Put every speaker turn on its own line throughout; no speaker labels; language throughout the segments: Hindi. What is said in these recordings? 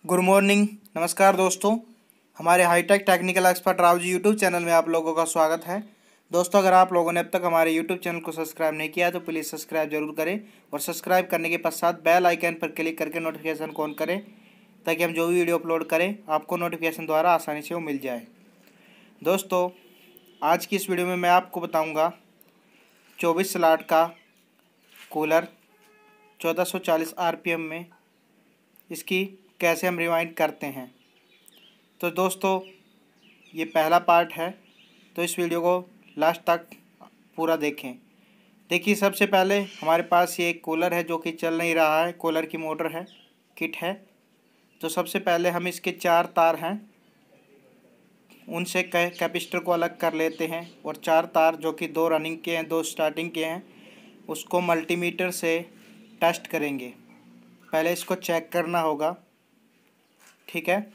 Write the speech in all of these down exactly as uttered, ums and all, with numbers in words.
गुड मॉर्निंग, नमस्कार दोस्तों। हमारे hi tech technical expert Rao ji YouTube channel में आप लोगों का स्वागत है। दोस्तों, अगर आप लोगों ने अब तक हमारे यूट्यूब चैनल को सब्सक्राइब नहीं किया तो प्लीज़ सब्सक्राइब जरूर करें और सब्सक्राइब करने के पश्चात बेल आइकन पर क्लिक करके नोटिफिकेशन को ऑन करें ताकि हम जो भी वीडियो अपलोड करें आपको नोटिफिकेशन द्वारा आसानी से वो मिल जाए। दोस्तों, आज की इस वीडियो में मैं आपको बताऊँगा चौबीस स्लॉट का कूलर चौदह सौ चालीस आर पी एम में इसकी कैसे हम रिवाइंड करते हैं। तो दोस्तों, ये पहला पार्ट है, तो इस वीडियो को लास्ट तक पूरा देखें। देखिए, सबसे पहले हमारे पास ये एक कूलर है जो कि चल नहीं रहा है, कूलर की मोटर है, किट है। तो सबसे पहले हम इसके चार तार हैं उनसे कैपेसिटर को अलग कर लेते हैं और चार तार जो कि दो रनिंग के हैं, दो स्टार्टिंग के हैं, उसको मल्टीमीटर से टेस्ट करेंगे। पहले इसको चेक करना होगा, ठीक है।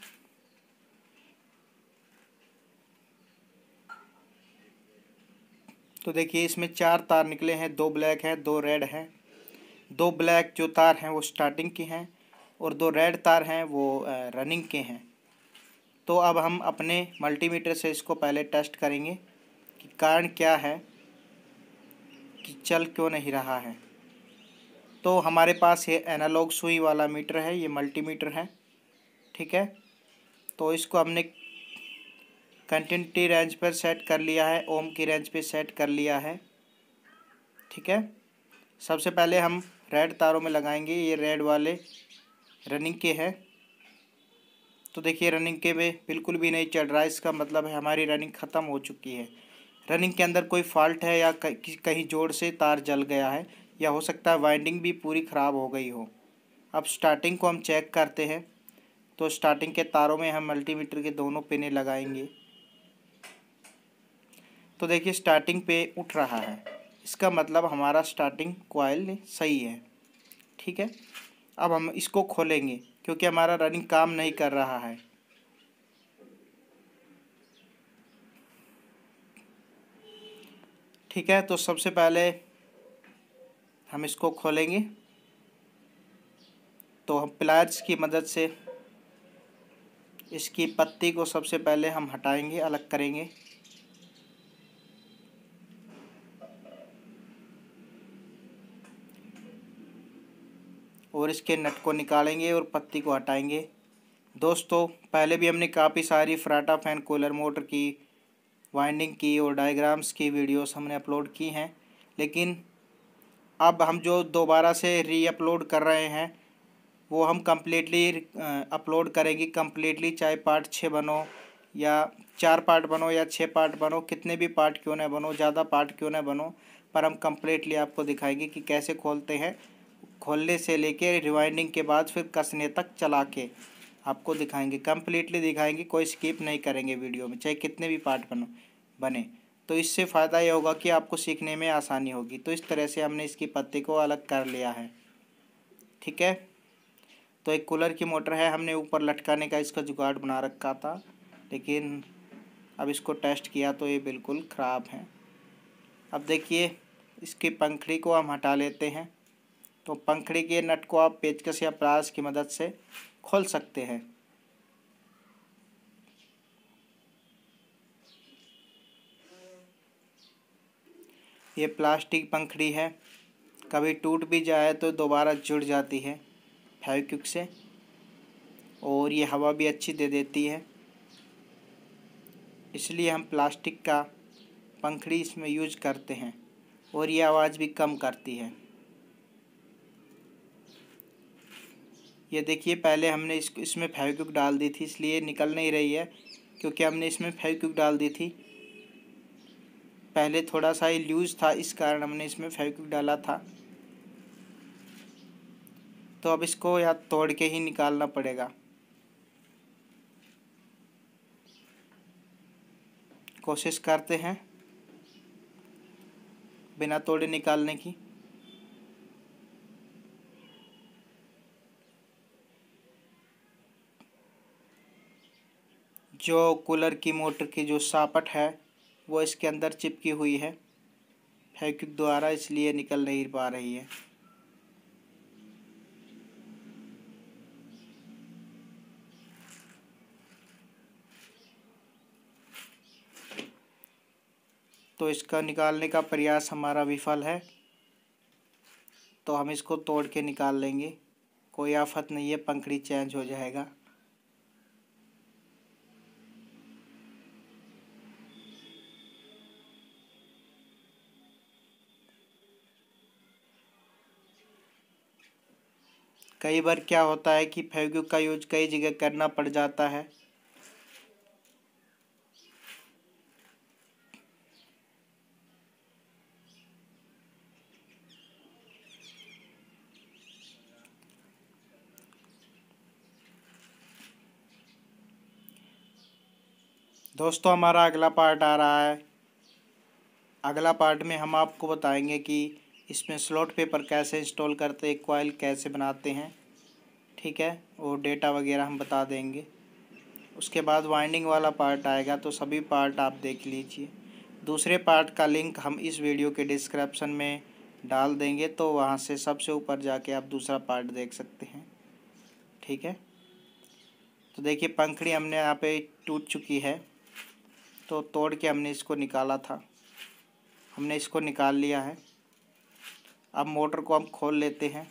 तो देखिए, इसमें चार तार निकले हैं, दो ब्लैक हैं, दो रेड हैं। दो ब्लैक जो तार हैं वो स्टार्टिंग के हैं और दो रेड तार हैं वो रनिंग के हैं। तो अब हम अपने मल्टीमीटर से इसको पहले टेस्ट करेंगे कि कारण क्या है कि चल क्यों नहीं रहा है। तो हमारे पास ये एनालॉग सुई वाला मीटर है, ये मल्टीमीटर है, ठीक है। तो इसको हमने कंटिन्यूटी रेंज पर सेट कर लिया है, ओम की रेंज पे सेट कर लिया है, ठीक है। सबसे पहले हम रेड तारों में लगाएंगे, ये रेड वाले रनिंग के हैं। तो देखिए, रनिंग के में बिल्कुल भी नहीं चल रहा है, इसका मतलब है हमारी रनिंग ख़त्म हो चुकी है। रनिंग के अंदर कोई फॉल्ट है या कहीं जोड़ से तार जल गया है या हो सकता है वाइंडिंग भी पूरी ख़राब हो गई हो। अब स्टार्टिंग को हम चेक करते हैं। तो स्टार्टिंग के तारों में हम मल्टीमीटर के दोनों पिने लगाएंगे। तो देखिए, स्टार्टिंग पे उठ रहा है, इसका मतलब हमारा स्टार्टिंग कॉइल सही है, ठीक है। अब हम इसको खोलेंगे क्योंकि हमारा रनिंग काम नहीं कर रहा है। ठीक है, तो सबसे पहले हम इसको खोलेंगे। तो हम प्लायर्स की मदद से इसकी पत्ती को सबसे पहले हम हटाएंगे, अलग करेंगे। और इसके नट को निकालेंगे और पत्ती को हटाएंगे। दोस्तों, पहले भी हमने काफ़ी सारी फ्राटा फैन कूलर मोटर की वाइंडिंग की और डायग्राम्स की वीडियोस हमने अपलोड की हैं, लेकिन अब हम जो दोबारा से री अपलोड कर रहे हैं वो हम कम्प्लीटली अपलोड करेंगे। कम्प्लीटली, चाहे पार्ट छः बनो या चार पार्ट बनो या छः पार्ट बनो, कितने भी पार्ट क्यों ना बनो, ज़्यादा पार्ट क्यों ना बनो, पर हम कम्प्लीटली आपको दिखाएंगे कि कैसे खोलते हैं। खोलने से लेके रिवाइंडिंग के बाद फिर कसने तक चला के आपको दिखाएंगे, कम्प्लीटली दिखाएंगे, कोई स्किप नहीं करेंगे वीडियो में, चाहे कितने भी पार्ट बनो बने। तो इससे फ़ायदा ये होगा कि आपको सीखने में आसानी होगी। तो इस तरह से हमने इसकी पत्ती को अलग कर लिया है, ठीक है। तो एक कूलर की मोटर है, हमने ऊपर लटकाने का इसका जुगाड़ बना रखा था, लेकिन अब इसको टेस्ट किया तो ये बिल्कुल ख़राब है। अब देखिए, इसकी पंखड़ी को हम हटा लेते हैं। तो पंखड़ी के नट को आप पेचकस या प्लास की मदद से खोल सकते हैं। ये प्लास्टिक पंखड़ी है, कभी टूट भी जाए तो दोबारा जुड़ जाती है फेविक्विक से, और ये हवा भी अच्छी दे देती है, इसलिए हम प्लास्टिक का पंखड़ी इसमें यूज करते हैं और ये आवाज़ भी कम करती है। ये देखिए, पहले हमने इस इसमें फेविक्विक डाल दी थी, इसलिए निकल नहीं रही है, क्योंकि हमने इसमें फेविक्विक डाल दी थी। पहले थोड़ा सा ही लूज था, इस कारण हमने इसमें फेविक्विक डाला था। तो अब इसको या तोड़ के ही निकालना पड़ेगा। कोशिश करते हैं बिना तोड़े निकालने की। जो कूलर की मोटर की जो सापट है वो इसके अंदर चिपकी हुई है फेविक्विक द्वारा, इसलिए निकल नहीं पा रही है। तो इसका निकालने का प्रयास हमारा विफल है, तो हम इसको तोड़ के निकाल लेंगे, कोई आफत नहीं है, पंखड़ी चेंज हो जाएगा। कई बार क्या होता है कि फेविक्विक का यूज कई जगह करना पड़ जाता है। दोस्तों हमारा अगला पार्ट आ रहा है। अगला पार्ट में हम आपको बताएंगे कि इसमें स्लॉट पेपर कैसे इंस्टॉल करते हैं, कॉइल कैसे बनाते हैं, ठीक है, और डेटा वगैरह हम बता देंगे। उसके बाद वाइंडिंग वाला पार्ट आएगा, तो सभी पार्ट आप देख लीजिए। दूसरे पार्ट का लिंक हम इस वीडियो के डिस्क्रिप्शन में डाल देंगे, तो वहाँ से सबसे ऊपर जाके आप दूसरा पार्ट देख सकते हैं, ठीक है। तो देखिए पंखड़ी हमने यहाँ पे टूट चुकी है, तो तोड़ के हमने इसको निकाला था, हमने इसको निकाल लिया है। अब मोटर को हम खोल लेते हैं।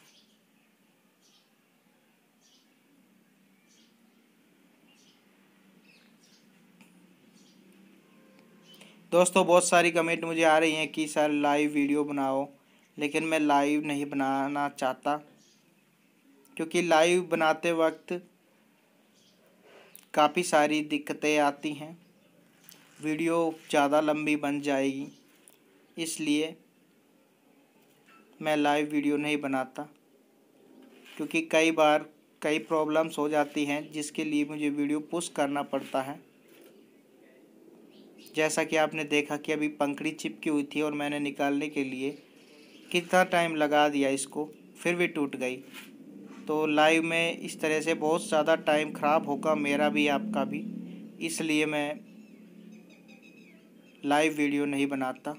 दोस्तों बहुत सारी कमेंट मुझे आ रही हैं कि सर लाइव वीडियो बनाओ, लेकिन मैं लाइव नहीं बनाना चाहता, क्योंकि लाइव बनाते वक्त काफ़ी सारी दिक्कतें आती हैं, वीडियो ज़्यादा लंबी बन जाएगी, इसलिए मैं लाइव वीडियो नहीं बनाता, क्योंकि कई बार कई प्रॉब्लम्स हो जाती हैं जिसके लिए मुझे वीडियो पुश करना पड़ता है। जैसा कि आपने देखा कि अभी पंखड़ी चिपकी हुई थी और मैंने निकालने के लिए कितना टाइम लगा दिया इसको, फिर भी टूट गई। तो लाइव में इस तरह से बहुत ज़्यादा टाइम ख़राब होगा, मेरा भी आपका भी, इसलिए मैं लाइव वीडियो नहीं बनाता।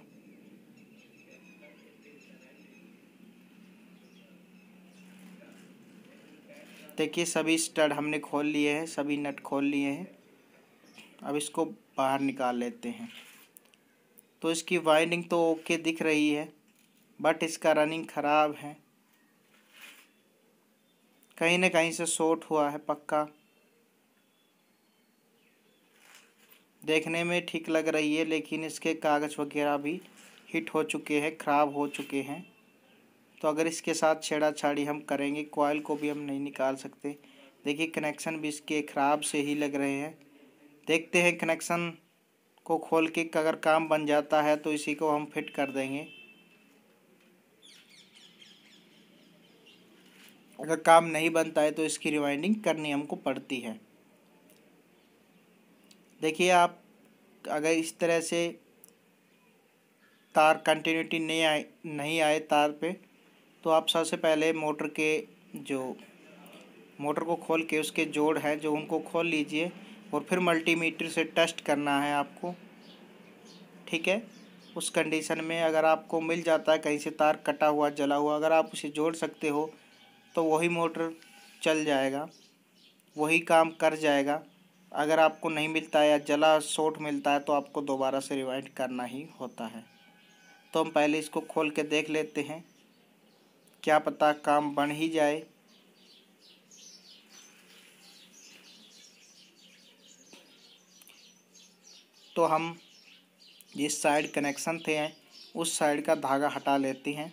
देखिए सभी स्टड हमने खोल लिए हैं, सभी नट खोल लिए हैं। अब इसको बाहर निकाल लेते हैं। तो इसकी वाइंडिंग तो ओके दिख रही है, बट इसका रनिंग ख़राब है, कहीं ना कहीं से शॉर्ट हुआ है पक्का। देखने में ठीक लग रही है, लेकिन इसके कागज़ वगैरह भी हिट हो चुके हैं, ख़राब हो चुके हैं। तो अगर इसके साथ छेड़ाछाड़ी हम करेंगे, कॉइल को भी हम नहीं निकाल सकते। देखिए कनेक्शन भी इसके ख़राब से ही लग रहे हैं। देखते हैं कनेक्शन को खोल के अगर काम बन जाता है तो इसी को हम फिट कर देंगे, अगर काम नहीं बनता है तो इसकी रिवाइंडिंग करनी हमको पड़ती है। देखिए आप अगर इस तरह से तार कंटिन्यूटी नहीं आए नहीं आए तार पे, तो आप सबसे पहले मोटर के जो मोटर को खोल के उसके जोड़ हैं जो उनको खोल लीजिए, और फिर मल्टीमीटर से टेस्ट करना है आपको, ठीक है। उस कंडीशन में अगर आपको मिल जाता है कहीं से तार कटा हुआ जला हुआ, अगर आप उसे जोड़ सकते हो तो वही मोटर चल जाएगा, वही काम कर जाएगा। अगर आपको नहीं मिलता है या जला शॉर्ट मिलता है तो आपको दोबारा से रिवाइंड करना ही होता है। तो हम पहले इसको खोल के देख लेते हैं, क्या पता काम बन ही जाए। तो हम जिस साइड कनेक्शन थे उस साइड का धागा हटा लेते हैं।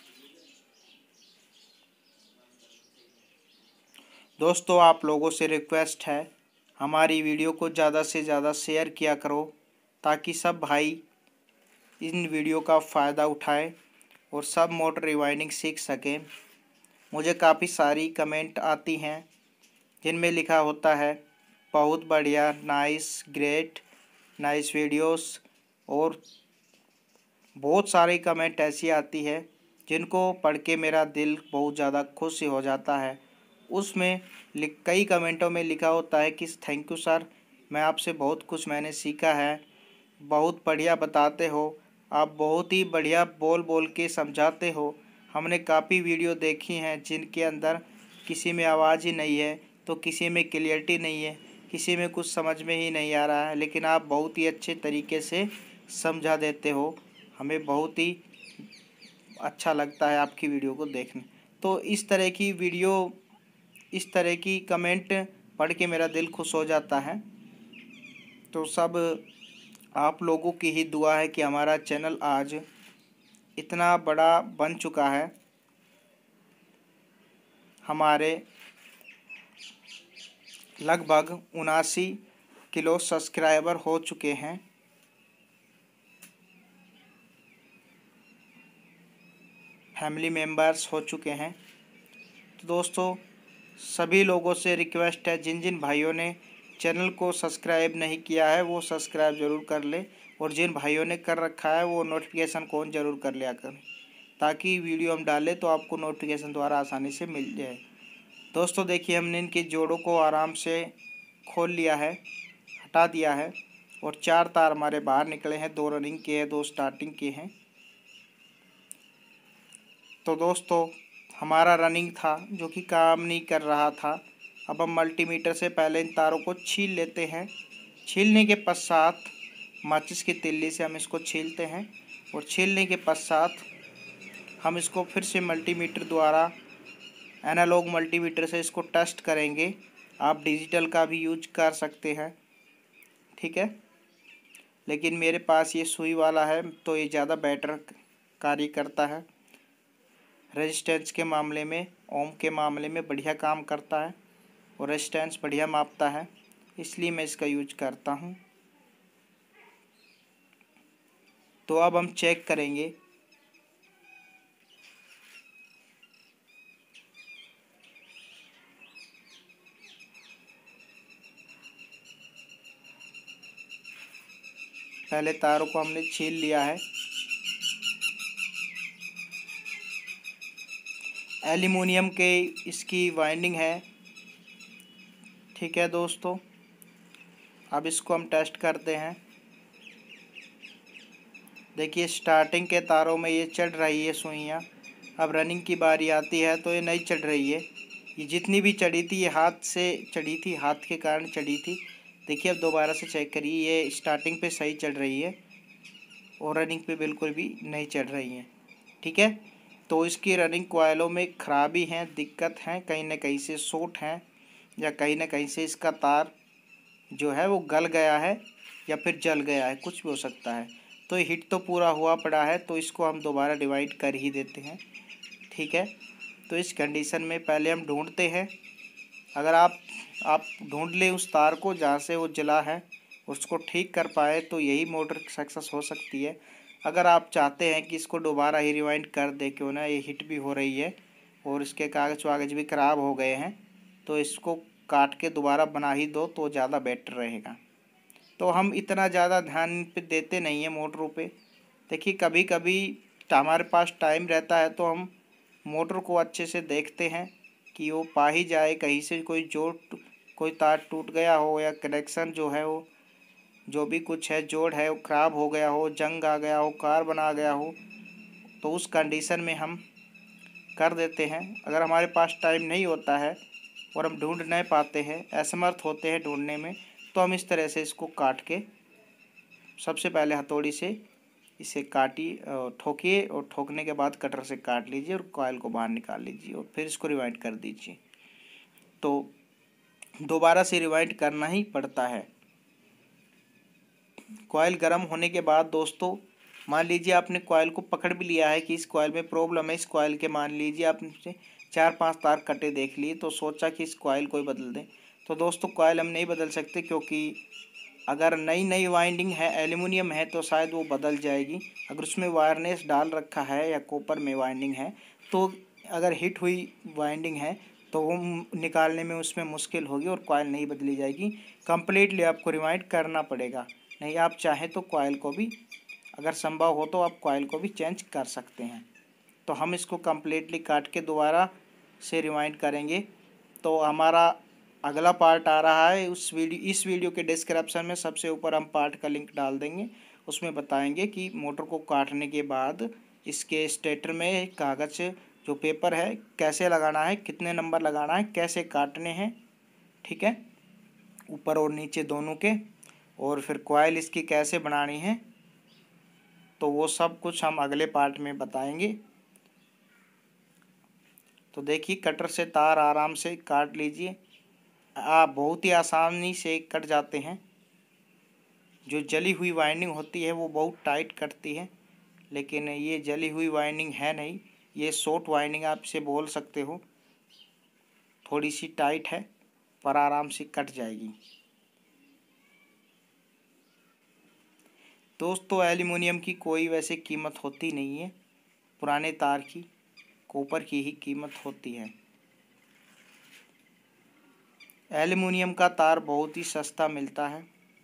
दोस्तों आप लोगों से रिक्वेस्ट है, हमारी वीडियो को ज़्यादा से ज़्यादा शेयर किया करो, ताकि सब भाई इन वीडियो का फ़ायदा उठाएं और सब मोटर रिवाइंडिंग सीख सकें। मुझे काफ़ी सारी कमेंट आती हैं जिनमें लिखा होता है बहुत बढ़िया, नाइस, ग्रेट, नाइस वीडियोस, और बहुत सारी कमेंट ऐसी आती है जिनको पढ़ के मेरा दिल बहुत ज़्यादा खुश हो जाता है। उसमें लिख कई कमेंटों में लिखा होता है कि थैंक यू सर, मैं आपसे बहुत कुछ मैंने सीखा है, बहुत बढ़िया बताते हो, आप बहुत ही बढ़िया बोल बोल के समझाते हो। हमने काफ़ी वीडियो देखी हैं जिनके अंदर किसी में आवाज़ ही नहीं है, तो किसी में क्लियरिटी नहीं है, किसी में कुछ समझ में ही नहीं आ रहा है, लेकिन आप बहुत ही अच्छे तरीके से समझा देते हो, हमें बहुत ही अच्छा लगता है आपकी वीडियो को देखने। तो इस तरह की वीडियो, इस तरह की कमेंट पढ़ के मेरा दिल खुश हो जाता है। तो सब आप लोगों की ही दुआ है कि हमारा चैनल आज इतना बड़ा बन चुका है। हमारे लगभग उनासी किलो सब्सक्राइबर हो चुके हैं। फैमिली मेम्बर्स हो चुके हैं। तो दोस्तों सभी लोगों से रिक्वेस्ट है, जिन जिन भाइयों ने चैनल को सब्सक्राइब नहीं किया है वो सब्सक्राइब ज़रूर कर ले, और जिन भाइयों ने कर रखा है वो नोटिफिकेशन कौन ज़रूर कर लिया करें, ताकि वीडियो हम डालें तो आपको नोटिफिकेशन द्वारा आसानी से मिल जाए। दोस्तों देखिए हमने इनके जोड़ों को आराम से खोल लिया है, हटा दिया है, और चार तार हमारे बाहर निकले हैं। दो रनिंग के हैं, दो स्टार्टिंग के हैं। तो दोस्तों हमारा रनिंग था जो कि काम नहीं कर रहा था। अब हम मल्टीमीटर से पहले इन तारों को छील लेते हैं। छीलने के पश्चात माचिस की तिल्ली से हम इसको छीलते हैं, और छीलने के पश्चात हम इसको फिर से मल्टीमीटर द्वारा, एनालॉग मल्टीमीटर से इसको टेस्ट करेंगे। आप डिजिटल का भी यूज कर सकते हैं, ठीक है, लेकिन मेरे पास ये सुई वाला है तो ये ज़्यादा बेटर कार्य करता है। रेजिस्टेंस के मामले में, ओम के मामले में बढ़िया काम करता है, और रेजिस्टेंस बढ़िया मापता है, इसलिए मैं इसका यूज करता हूँ। तो अब हम चेक करेंगे। पहले तारों को हमने छील लिया है। एल्युमिनियम के इसकी वाइंडिंग है, ठीक है दोस्तों। अब इसको हम टेस्ट करते हैं। देखिए स्टार्टिंग के तारों में ये चढ़ रही है सुइयाँ। अब रनिंग की बारी आती है तो ये नहीं चढ़ रही है। ये जितनी भी चढ़ी थी ये हाथ से चढ़ी थी, हाथ के कारण चढ़ी थी। देखिए अब दोबारा से चेक करिए, ये स्टार्टिंग पे सही चढ़ रही है और रनिंग पे बिल्कुल भी नहीं चढ़ रही है, ठीक है। तो इसकी रनिंग कॉइलों में खराबी हैं, दिक्कत हैं, कहीं ना कहीं से शॉर्ट हैं, या कहीं ना कहीं से इसका तार जो है वो गल गया है या फिर जल गया है, कुछ भी हो सकता है। तो हिट तो पूरा हुआ पड़ा है, तो इसको हम दोबारा डिवाइड कर ही देते हैं, ठीक है। तो इस कंडीशन में पहले हम ढूंढते हैं। अगर आप आप ढूंढ लें उस तार को जहाँ से वो जला है, उसको ठीक कर पाए तो यही मोटर सक्सेस हो सकती है। अगर आप चाहते हैं कि इसको दोबारा ही रिवाइंड कर दे, क्यों ना, ये हिट भी हो रही है और इसके कागज़ वागज भी ख़राब हो गए हैं, तो इसको काट के दोबारा बना ही दो तो ज़्यादा बेटर रहेगा। तो हम इतना ज़्यादा ध्यान पे देते नहीं हैं मोटरों पे। देखिए कभी कभी हमारे पास टाइम रहता है तो हम मोटर को अच्छे से देखते हैं कि वो पा ही जाए, कहीं से कोई जोड़, कोई तार टूट गया हो, या कनेक्शन जो है वो जो भी कुछ है जोड़ है वो ख़राब हो गया हो, जंग आ गया हो, कार्बन आ गया हो, तो उस कंडीशन में हम कर देते हैं। अगर हमारे पास टाइम नहीं होता है और हम ढूंढ नहीं पाते हैं, असमर्थ होते हैं ढूंढने में, तो हम इस तरह से इसको काट के, सबसे पहले हथौड़ी से इसे काटिए, ठोकिए, और ठोकने के बाद कटर से काट लीजिए और कॉइल को बाहर निकाल लीजिए, और फिर इसको रिवाइंड कर दीजिए। तो दोबारा से रिवाइंड करना ही पड़ता है। कॉइल गर्म होने के बाद दोस्तों, मान लीजिए आपने कॉइल को पकड़ भी लिया है कि इस कॉइल में प्रॉब्लम है, इस कॉइल के मान लीजिए आपने चार पांच तार कटे देख लिए, तो सोचा कि इस कॉइल को ही बदल दें। तो दोस्तों कॉइल हम नहीं बदल सकते, क्योंकि अगर नई नई वाइंडिंग है, एल्युमिनियम है, तो शायद वो बदल जाएगी। अगर उसमें वायरनेस डाल रखा है या कॉपर में वाइंडिंग है, तो अगर हिट हुई वाइंडिंग है तो वो निकालने में उसमें मुश्किल होगी और कॉइल नहीं बदली जाएगी। कंप्लीटली आपको रिवाइंड करना पड़ेगा। नहीं आप चाहें तो कॉइल को भी, अगर संभव हो तो आप कॉइल को भी चेंज कर सकते हैं। तो हम इसको कंप्लीटली काट के दोबारा से रिवाइंड करेंगे। तो हमारा अगला पार्ट आ रहा है, उस वीडियो इस वीडियो के डिस्क्रिप्शन में सबसे ऊपर हम पार्ट का लिंक डाल देंगे। उसमें बताएंगे कि मोटर को काटने के बाद इसके स्टेटर में कागज़ जो पेपर है कैसे लगाना है, कितने नंबर लगाना है, कैसे काटने हैं, ठीक है, ऊपर और नीचे दोनों के, और फिर कॉइल इसकी कैसे बनानी है, तो वो सब कुछ हम अगले पार्ट में बताएंगे। तो देखिए कटर से तार आराम से काट लीजिए। आप बहुत ही आसानी से कट जाते हैं। जो जली हुई वाइंडिंग होती है वो बहुत टाइट कटती है, लेकिन ये जली हुई वाइंडिंग है नहीं, ये शॉर्ट वाइंडिंग आप इसे बोल सकते हो। थोड़ी सी टाइट है पर आराम से कट जाएगी। दोस्तों एल्युमिनियम की कोई वैसे कीमत होती नहीं है, पुराने तार की कॉपर की ही कीमत होती है। एल्युमिनियम का तार बहुत ही सस्ता मिलता है।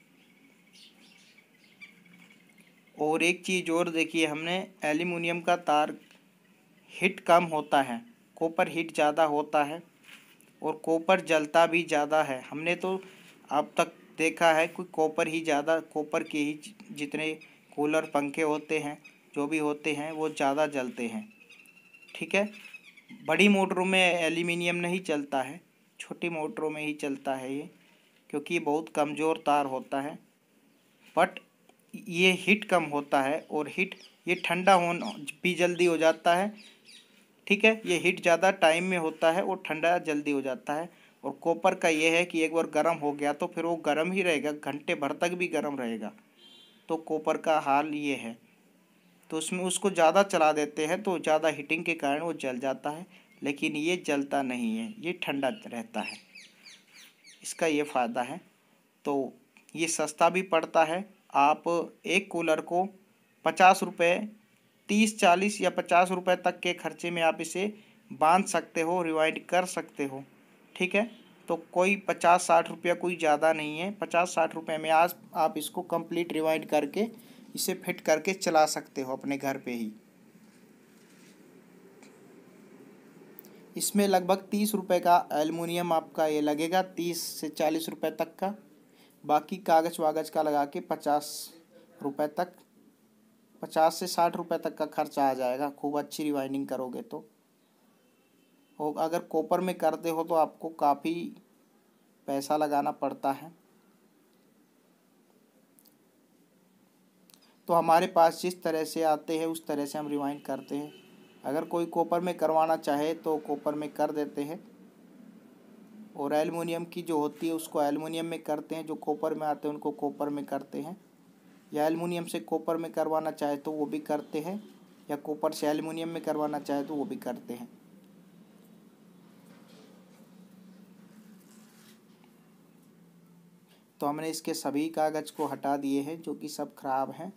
और एक चीज़ और देखिए, हमने एल्युमिनियम का तार हीट कम होता है, कॉपर हीट ज़्यादा होता है और कॉपर जलता भी ज़्यादा है। हमने तो अब तक देखा है कि कॉपर ही ज़्यादा, कॉपर के ही जितने कूलर पंखे होते हैं जो भी होते हैं वो ज़्यादा जलते हैं। ठीक है, बड़ी मोटरों में एल्युमिनियम नहीं चलता है, छोटी मोटरों में ही चलता है ये, क्योंकि ये बहुत कमज़ोर तार होता है। बट ये हीट कम होता है और हीट ये ठंडा होना भी जल्दी हो जाता है। ठीक है, ये हीट ज़्यादा टाइम में होता है और ठंडा जल्दी हो जाता है। और कॉपर का ये है कि एक बार गर्म हो गया तो फिर वो गर्म ही रहेगा, घंटे भर तक भी गर्म रहेगा। तो कॉपर का हाल ये है। तो उसमें उसको ज़्यादा चला देते हैं तो ज़्यादा हीटिंग के कारण वो जल जाता है, लेकिन ये जलता नहीं है, ये ठंडा रहता है। इसका ये फ़ायदा है। तो ये सस्ता भी पड़ता है। आप एक कूलर को पचास रुपये, तीस चालीस या पचास रुपये तक के खर्चे में आप इसे बांध सकते हो, रिवाइंड कर सकते हो। ठीक है, तो कोई पचास साठ रुपया कोई ज़्यादा नहीं है। पचास साठ रुपये में आज आप इसको कंप्लीट रिवाइंड करके इसे फिट करके चला सकते हो अपने घर पे ही। इसमें लगभग तीस रुपये का एल्युमिनियम आपका ये लगेगा, तीस से चालीस रुपये तक का। बाकी कागज़ वागज़ का लगा के पचास रुपये तक, पचास से साठ रुपये तक का खर्चा आ जाएगा, खूब अच्छी रिवाइंडिंग करोगे तो। और अगर कॉपर में करते हो तो आपको काफ़ी पैसा लगाना पड़ता है। तो हमारे पास जिस तरह से आते हैं उस तरह से हम रिवाइंड करते हैं। अगर कोई कॉपर में करवाना चाहे तो कॉपर में कर देते हैं, और एल्युमिनियम की जो होती है उसको एल्युमिनियम में करते हैं। जो कॉपर में आते हैं उनको कॉपर में करते हैं, या एल्युमिनियम से कॉपर में करवाना चाहे तो वो भी करते हैं, या कॉपर से एल्युमिनियम में करवाना चाहे तो वो भी करते हैं। तो हमने इसके सभी कागज़ को हटा दिए हैं जो कि सब खराब हैं।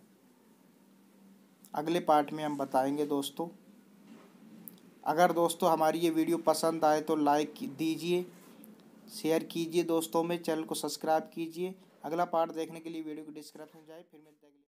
अगले पार्ट में हम बताएंगे दोस्तों। अगर दोस्तों हमारी ये वीडियो पसंद आए तो लाइक दीजिए, शेयर कीजिए दोस्तों में, चैनल को सब्सक्राइब कीजिए। अगला पार्ट देखने के लिए वीडियो को डिस्क्रिप्शन में जाए, फिर मिलते हैं।